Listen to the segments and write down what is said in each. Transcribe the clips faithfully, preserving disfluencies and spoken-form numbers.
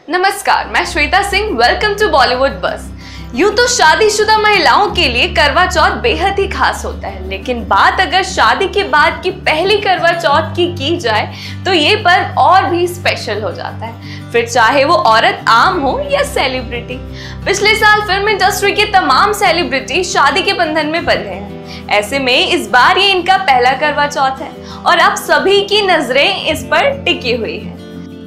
नमस्कार, मैं Shweta Singh. Welcome to Bollywood बस। यूं तो शादीशुदा महिलाओं के लिए करवा चौथ बेहद ही खास होता है, लेकिन बात अगर शादी के बाद की पहली करवा चौथ की की जाए तो ये पर्व और भी स्पेशल हो जाता है, फिर चाहे वो औरत आम हो या सेलिब्रिटी। पिछले साल फिल्म इंडस्ट्री के तमाम सेलिब्रिटी शादी के बंधन में बंधे हैं। ऐसे में इस बार ये इनका पहला करवा चौथ है और आप सभी की नजरें इस पर टिकी हुई है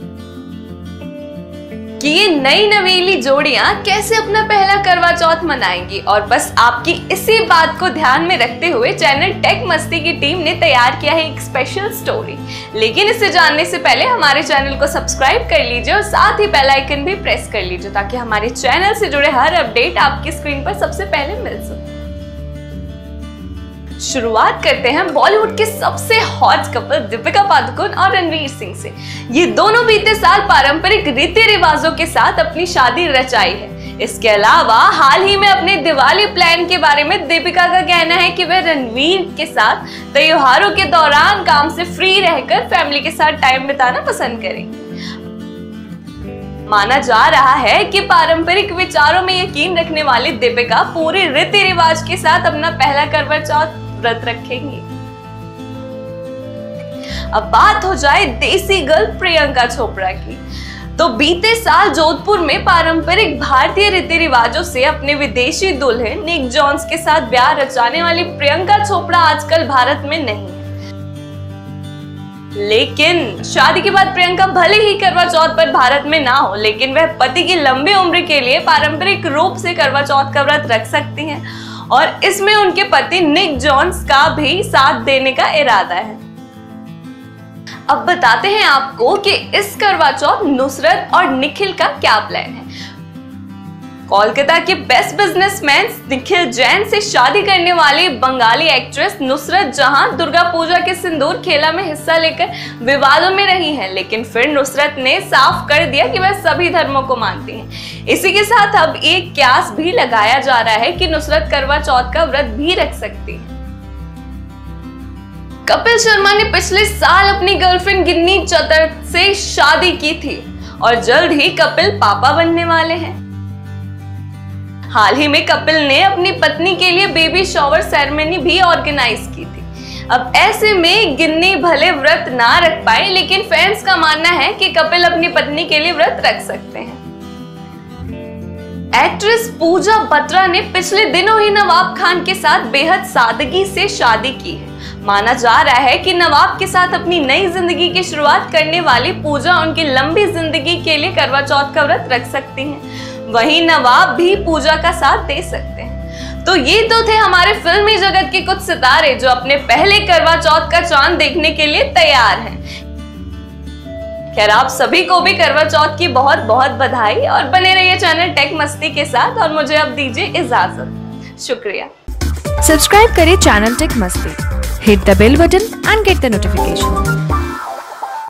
कि ये नई नवेली जोड़ियां कैसे अपना पहला करवा चौथ मनाएंगी। और बस आपकी इसी बात को ध्यान में रखते हुए चैनल टेक मस्ती की टीम ने तैयार किया है एक स्पेशल स्टोरी। लेकिन इसे जानने से पहले हमारे चैनल को सब्सक्राइब कर लीजिए और साथ ही बेल आइकन भी प्रेस कर लीजिए ताकि हमारे चैनल से जुड़े हर अपडेट आपकी स्क्रीन पर सबसे पहले मिल सके। शुरुआत करते हैं बॉलीवुड के सबसे हॉट कपल दीपिका पादुकोण और रणवीर सिंह से। ये दोनों बीते साल पारंपरिक रीति रिवाजों के साथ अपनी शादी रचाई है। इसके अलावा हाल ही में अपने दिवाली प्लान के बारे में दीपिका का कहना है कि वह रणवीर के साथ त्योहारों के दौरान काम से फ्री रहकर फैमिली के साथ टाइम बिताना पसंद करेंगे। माना जा रहा है कि पारंपरिक विचारों में यकीन रखने वाली दीपिका पूरे रीति रिवाज के साथ अपना पहला करवा चौथ व्रत रखेंगी। अब बात हो जाए देसी गर्ल प्रियंका चोपड़ा की, तो बीते साल जोधपुर में पारंपरिक भारतीय रीति रिवाजों से अपने विदेशी दूल्हे निक जोन्स के साथ ब्याह रचाने वाली प्रियंका चोपड़ा आजकल भारत में नहीं है। लेकिन शादी के बाद प्रियंका भले ही करवा चौथ पर भारत में ना हो, लेकिन वह पति की लंबी उम्र के लिए पारंपरिक रूप से करवा चौथ का व्रत रख सकती हैं और इसमें उनके पति निक जोन्स का भी साथ देने का इरादा है। अब बताते हैं आपको कि इस करवा चौथ नुसरत और निखिल का क्या प्लान है। कोलकाता के बेस्ट बिजनेसमैन निखिल जैन से शादी करने वाली बंगाली एक्ट्रेस नुसरत जहां दुर्गा पूजा के सिंदूर खेला में हिस्सा लेकर विवादों में रही हैं, लेकिन फिर नुसरत ने साफ कर दिया कि वह सभी धर्मों को मानती हैं। इसी के साथ अब एक क्यास भी लगाया जा रहा है कि नुसरत करवा चौथ का व्रत भी रख सकती है। कपिल शर्मा ने पिछले साल अपनी गर्लफ्रेंड गिन्नी चतुर्थ से शादी की थी और जल्द ही कपिल पापा बनने वाले हैं। हाल ही में कपिल ने अपनी पत्नी के लिए बेबी शॉवर सेरेमनी भी ऑर्गेनाइज की थी। अब ऐसे में गिन्नी भले व्रत ना रख पाए, लेकिन फैंस का मानना है कि कपिल अपनी पत्नी के लिए व्रत रख सकते हैं। एक्ट्रेस पूजा बत्रा ने पिछले दिनों ही नवाब खान के साथ बेहद सादगी से शादी की है। माना जा रहा है कि नवाब के साथ अपनी नई जिंदगी की शुरुआत करने वाली पूजा उनकी लंबी जिंदगी के लिए करवा चौथ का व्रत रख सकती हैं। वहीं नवाब भी पूजा का साथ दे सकते हैं। तो ये तो थे हमारे फिल्मी जगत के कुछ सितारे जो अपने पहले करवा चौथ का चांद देखने के लिए तैयार हैं। खैर, आप सभी को भी करवा चौथ की बहुत बहुत बधाई और बने रहिए चैनल टेक मस्ती के साथ और मुझे अब दीजिए इजाजत। शुक्रिया। सब्सक्राइब करें channel tech Masti, hit the bell button and get the notification.